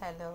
Hello,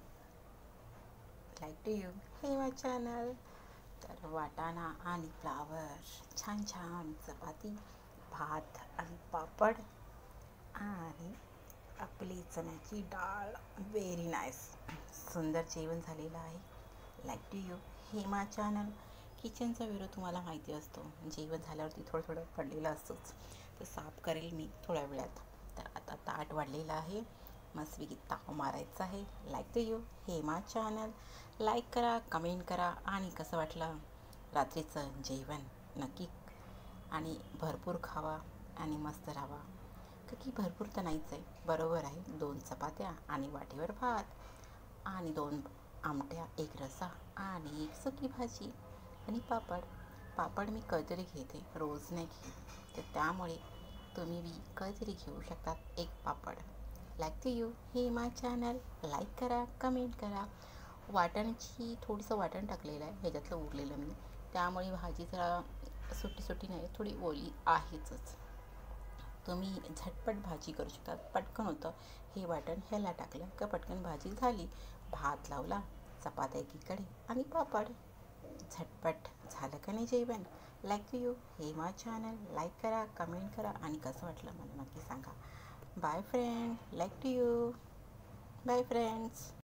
like to you हे my channel. तर वाटाणा आणि फ्लावर, छान छान चपाती, भात आणि पापड आणि आपली चण्याची डाळ. व्हेरी नाईस, सुंदर जेवण झालेलं आहे. लाईक टू यू हे माय चॅनल. किचनचा व्हिडिओ तुम्हाला माहिती असतो, जेवण झाल्यावरती थोडं थोडं पडलेलं असतोच, तर साफ करेल मी थोड्या वेळात. तर आता ताट वाढलेलं आहे, मस्तपैकी ताव मारायचं आहे. लाईक टू यू हे माय चॅनल. लाईक करा, कमेंट करा आणि कसं वाटलं रात्रीचं जेवण नक्की. आणि भरपूर खावा आणि मस्त राहावा. की भरपूर तर नाहीच आहे, बरोबर आहे. 2 चपात्या आणि वाटीवर भात आणि 2 आमट्या, 1 रस्सा आणि 1 सुकी भाजी आणि पापड. पापड मी कधीतरी घेते, रोज नाही घेत, तर त्यामुळे तुम्ही बी कधीतरी घेऊ शकतात 1 पापड. लाईक टू यू हे माय चॅनल. लाईक करा, कमेंट करा. वाटाण्याची थोडंसं वाटण टाकलेलं आहे ह्याच्यातलं उरलेलं मी, त्यामुळे भाजी जरा सुटी सुटी नाही, थोडी ओली आहेच. तुम्ही झटपट भाजी करू शकता, पटकन होतं. हे वाटण ह्याला टाकलं का पटकन भाजी झाली. भात लावला, चपात्या एकीकडे आणि पापड. झटपट झालं का नाही जेवण. लाईक टू यू हे माय चॅनल. लाईक करा, कमेंट करा आणि कसं वाटलं मला नक्की सांगा. Bye friend, like to you. Bye friends.